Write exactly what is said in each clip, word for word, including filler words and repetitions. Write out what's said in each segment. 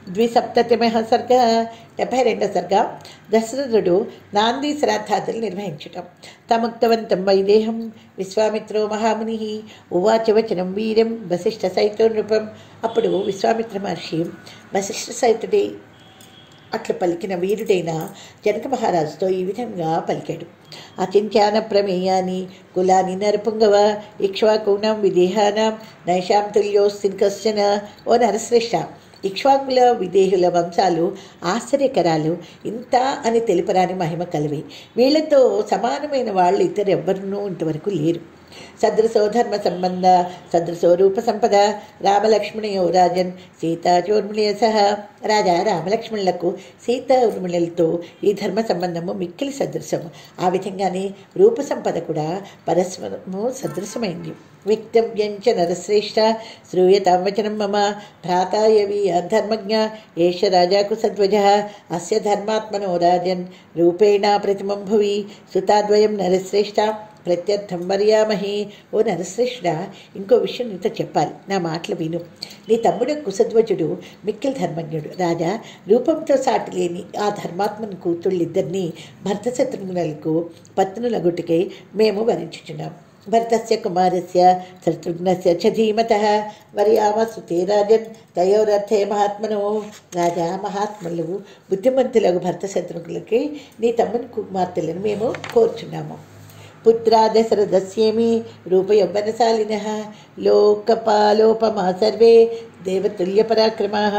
ద్విసప్తతిమః సర్గ డెబ్బై రెండో సర్గ. దశరథుడు నాంది శ్రాద్ధాదులు నిర్వహించటం. తముక్తవంతం వైదేహం విశ్వామిత్రో మహాముని ఉవాచ వచనం వీర్యం వశిష్ఠ సహితో నృపం. అప్పుడు విశ్వామిత్ర మహర్షి వశిష్ఠ సహితుడి అట్లు పలికిన వీరుడైన జనక మహారాజుతో ఈ విధంగా పలికాడు. అచింత్యాన ప్రమేయాని కులాని నరపుంగవ ఇక్ష్వాకూనాం విదేహానాం నైషాం తుల్యోస్తిన్ కశ్చన. ఓ నరశ్రేష్ఠ, ఇక్ష్వాకుల విదేహుల వంశాలు ఆశ్చర్యకరాలు, ఇంత అని తెలుపరాని మహిమ కలవి. వీళ్లతో సమానమైన వాళ్ళు ఇతరెవ్వరూ ఇంతవరకు లేరు. సదృశో ధర్మ సంబంధ సదృశో రూప సంపద రామలక్ష్మణయో రాజన్ సీతా చోర్మిళయ సహ. రాజా రామలక్ష్మణులకు సీత ఉర్మిళలతో ఈ ధర్మ సంబంధము మిక్కిలి సదృశము. ఆ విధంగానే రూప సంపద కూడా పరస్పరము సదృశమైంది. వ్యక్తవ్యంచ నరశ్రేష్ఠ శ్రూయతాం వచనం మమ భ్రాతాయవి అధర్మజ్ఞ ఏష రాజాకు సద్వజ అస్య ధర్మాత్మనో రాజన్ రూపేణ ప్రతిమం భువి సుతాద్వయం నరశ్రేష్ఠ ప్రత్యర్థం వర్యామహి. ఓ నరశ్రేష్ఠ, ఇంకో విషయం నీతో చెప్పాలి, నా మాటలు విను. నీ తమ్ముడు కుశధ్వజుడు మిక్కిలి ధర్మజ్ఞుడు. రాజా, రూపంతో సాటి లేని ఆ ధర్మాత్మని కూతుళ్ళిద్దరినీ భర్త శత్రుఘ్నులకు పత్నులగుటికై మేము వరించుచున్నాం. భరతస్య కుమారస్య శత్రుఘ్నస్య చ ధీమతః వర్యామస్తుతే రాజన్ తయోరర్థే మహాత్మనో. రాజా, మహాత్ములు బుద్ధిమంతులకు భర్త శత్రుఘ్నులకి నీ తమ్ముని కుమార్తెలను మేము కోరుచున్నాము. పుత్రా దశరథస్యేమి రూపయౌవనశాలినః లోకపాలోపమా సర్వే దేవతుల్య పరాక్రమాః.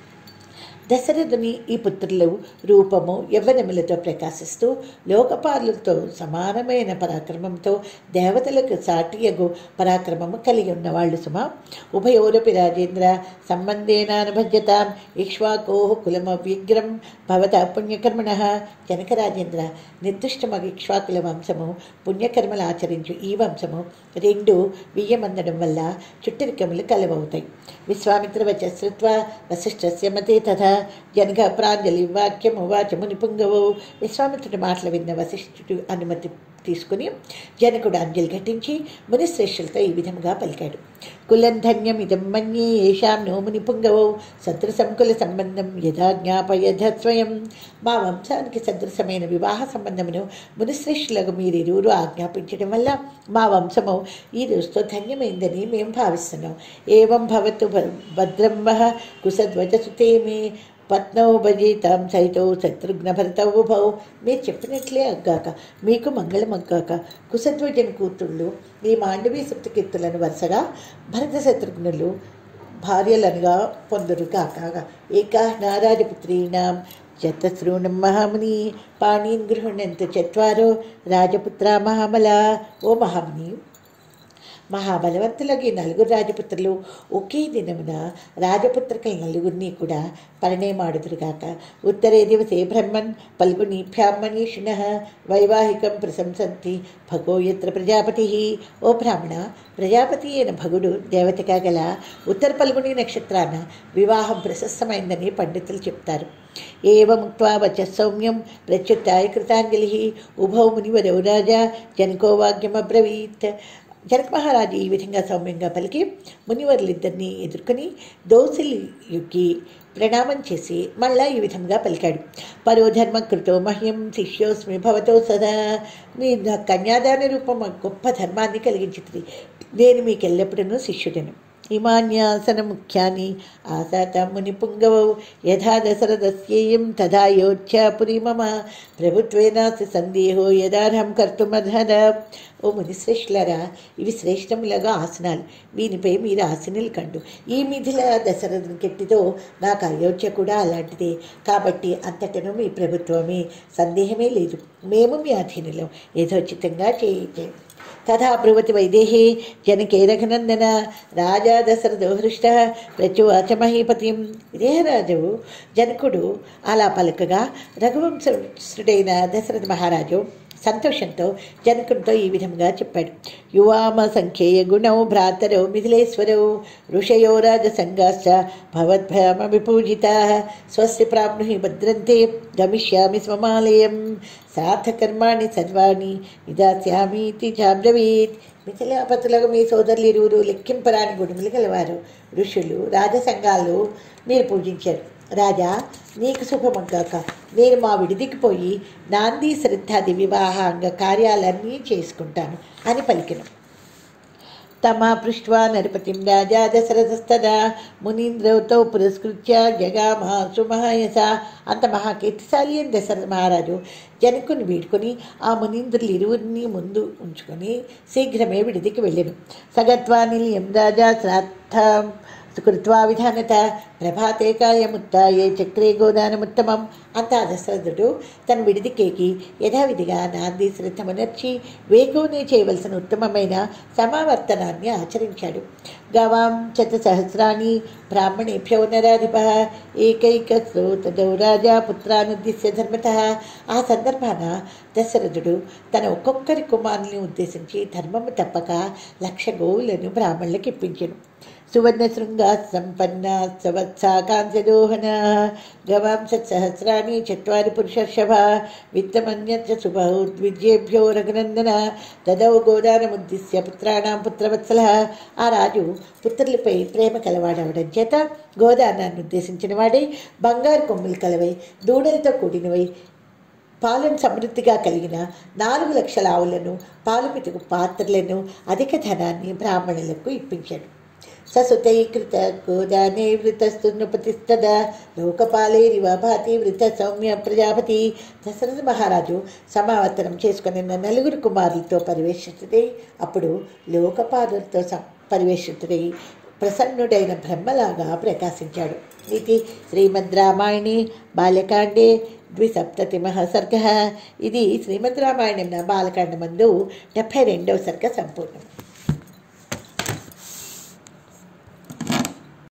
దశరథుని ఈ పుత్రులు రూపము యవ్వనములతో ప్రకాశిస్తూ లోకపాలులతో సమానమైన పరాక్రమంతో దేవతలకు సాటియగు పరాక్రమము కలిగి ఉన్నవాళ్ళు సుమా. ఉభయోరపి రాజేంద్ర సంబంధేనానుభజ్యతాం ఇక్ష్వాకో కులమవ్యగ్రం భవత పుణ్యకర్మణః. జనక రాజేంద్ర, నిర్దిష్టమగు ఇక్ష్వాకుల వంశము పుణ్యకర్మలు ఆచరించు ఈ వంశము రెండు వియ్యమందడం వల్ల చుట్టరికములు కలవవుతాయి. విశ్వామిత్ర వచ శ్రుత్వా వశిష్ఠస్య మతే తథా జనక ప్రాంజలి వాక్యం ఉవాచ మునిపుంగవో. విశ్వామిత్రుడి మాటలు విన్న వశిష్ఠుడు అనుమతి తీసుకుని జనకుడు అంజలి ఘటించి మునిశ్రేష్ఠులతో ఈ విధంగా పలికాడు. కులం ధన్యం ఇదం మన్యే ఏషాం నో మునిపుంగవో సదృశం కుల సంబంధం యథా జ్ఞాపయథ స్వయం. మా వంశానికి సదృశమైన వివాహ సంబంధమును మునిశ్రేష్ఠులకు మీరిరువురు ఆజ్ఞాపించడం వల్ల మా వంశము ఈ రోజుతో ధన్యమైందని మేము భావిస్తున్నాం. ఏవం భవతు భద్రం వహ కుశధ్వజసుతే మే పత్నౌ భజేతాం సహితో శత్రుఘ్న భరతౌ ఉభౌ. మీరు చెప్పినట్లే అగ్గాక మీకు మంగళం అగ్గాక. కుశధ్వజన కూతుళ్ళు ఈ మాండవీ సప్తకీర్తులను వరుసగా భరత శత్రుఘ్నులు భార్యలనుగా పొందురుగాక. ఏకా నారాజపుత్రీణాం చతశ్రూణం మహాముని పాణీన్ గృహణంతు చత్వారో రాజపుత్ర మహాబలా. ఓ మహాముని, మహాబలవంతులకి నలుగురు రాజపుత్రులు ఒకే దినమున రాజపుత్రికల నలుగురిని కూడా పరిణయమాడుదురుగాక. ఉత్తరే దివసే బ్రహ్మన్ పల్గునీభ్యాం మనీషిణః వైవాహికం ప్రశంసంతి భగో యత్ర ప్రజాపతి. ఓ బ్రాహ్మణ, ప్రజాపతి అయిన భగుడు దేవతగా గల ఉత్తర పల్గుని నక్షత్రాన వివాహం ప్రశస్తమైందని పండితులు చెప్తారు. ఏవముక్త్వా వచ సౌమ్యం ప్రత్యుత్తాయ కృతాంజలి ఉభౌ మునివరౌ రాజా జనకో వాక్యమబ్రవీత్. జనక మహారాజు ఈ విధంగా సౌమ్యంగా పలికి మునివర్లిద్దరినీ ఎదుర్కొని దోసిలికి ప్రణామం చేసి మళ్ళా ఈ విధంగా పలికాడు. పరోధర్మ కృతో మహ్యం శిష్యోస్మి భవతో సదా. మీ కన్యాదాన రూపం గొప్ప ధర్మాన్ని కలిగించింది, నేను మీకు ఎల్లప్పుడూ శిష్యుడను. ఇమాన్యాసన ముఖ్యాని ఆసాత ముని పుంగవౌ యథా దశరథస్యేయం తథా యోధ్యా పురి మమ ప్రభుత్వేనాస్తి సందేహో యదార్హం కర్తుమర్హద. ఓ మునిశ్రేష్ఠులారా, ఇవి శ్రేష్టములుగా ఆసనాలు, వీనిపై మీరు ఆసనలు కండు. ఈ మిథిల దశరథుని కెట్టిదో నాకు అయోధ్య కూడా అలాంటిదే, కాబట్టి అంతటను మీ ప్రభుత్వమే, సందేహమే లేదు. మేము మీ అధీనులం, యథోచితంగా చేయించండి. తథా బ్రువతి వైదేహి జనకే రఘునందన రాజా దశరథో హృష్ట ప్రత్యువాచ మహీపతిం. విదేహరాజు జనకుడు అలా పలకగా రఘువంశుడైన దశరథ మహారాజు సంతోషంతో జనకుడితో ఈ విధంగా చెప్పాడు. యువామ సంఖ్యేయ గుణౌ భ్రాతరౌ మిథిలేశ్వరౌ ఋషయో రాజసంగాశ్చ భవద్భ్యామ విపూజితా స్వస్య ప్రాప్నుహి భద్రంతే గమిష్యామి స్వమాలయం సార్థకర్మాణి సర్వాణి విదాస్యామీతి చాబ్రవీత్. మిథిలాపతులకు మీ సోదరులు ఇరువురు లెక్కింపరాని గుణములు గలవారు, ఋషులు రాజసంగాలు మీరు పూజించారు. రాజా, నీకు శుభమగ్గాక. నేను మా విడిదికి పోయి నాంది శ్రద్ధాది వివాహాంగ కార్యాలన్నీ చేసుకుంటాను అని పలికిన. తమా పృష్ట్వా నరపతిం రాజా దశరథస్తదా మునీంద్రౌతో పురస్కృత్య జగామాసు మహాయస. అంత మహాకీర్తిశాలి అయిన దశరథ మహారాజు జనకుని వీడుకొని ఆ మునీంద్రులు ఇరువురిని ముందు ఉంచుకొని శీఘ్రమే విడిదికి వెళ్ళెను. సగత్వా నిలయం రాజా శ్రాద్ధం కృత్వా విధానత ప్రభాతే కాయముత్తాయే చక్రే గోదానముత్తమం. అంతా దశరథుడు తన విడిదికేకి యథావిధిగా నాంది శ్రద్ధమునర్చి వేగోనే చేయవలసిన ఉత్తమమైన సమావర్తనాన్ని ఆచరించాడు. గవాం శతసహస్రాణి బ్రాహ్మణేభ్యో నరాధిప ఏకైక శ్రోతదౌ రాజా పుత్రానుద్దిశ్య ధర్మత. ఆ సందర్భాన దశరథుడు తన ఒక్కొక్కరి కుమారుని ఉద్దేశించి ధర్మము తప్పక లక్ష గోవులను బ్రాహ్మణులకు ఇప్పించెను. సువర్ణ శృంగా సంపన్న సవత్సా కాంస్యదోహన గవాం సహస్రాన్ని చత్వారి పురుషర్షభ విత్తమన్యత్ర సుబహుద్విజేభ్యో రఘునందన దదౌ గోదానముద్దిశ్య పుత్రాణం పుత్రవత్సల. ఆ రాజు పుత్రులపై ప్రేమ కలవాడవడం చేత గోదానాన్ని ఉద్దేశించిన వాడై బంగారు కొమ్ములు కలవై దూడలతో కూడినవై పాలను సమృద్ధిగా కలిగిన నాలుగు లక్షల ఆవులను పాలు పితుకు పాత్రలను అధిక ధనాన్ని బ్రాహ్మణులకు ఇప్పించాడు. ససుతైకృత గోదానే వృతస్తు నృపతిస్తదా లోకపాలేరివ భాతి వృత సౌమ్య ప్రజాపతి. దశరథ మహారాజు సమావర్తనం చేసుకుని నలుగురు కుమారులతో పరివేషితుడై అప్పుడు లోకపాలులతో పరివేషితుడై ప్రసన్నుడైన బ్రహ్మలాగా ప్రకాశించాడు. ఇది శ్రీమద్ రామాయణే బాల్యకాండే ద్విసప్తతిమః సర్గ. ఇది శ్రీమద్ రామాయణం బాలకాండమందు డెబ్భై రెండవ సర్గ సంపూర్ణం.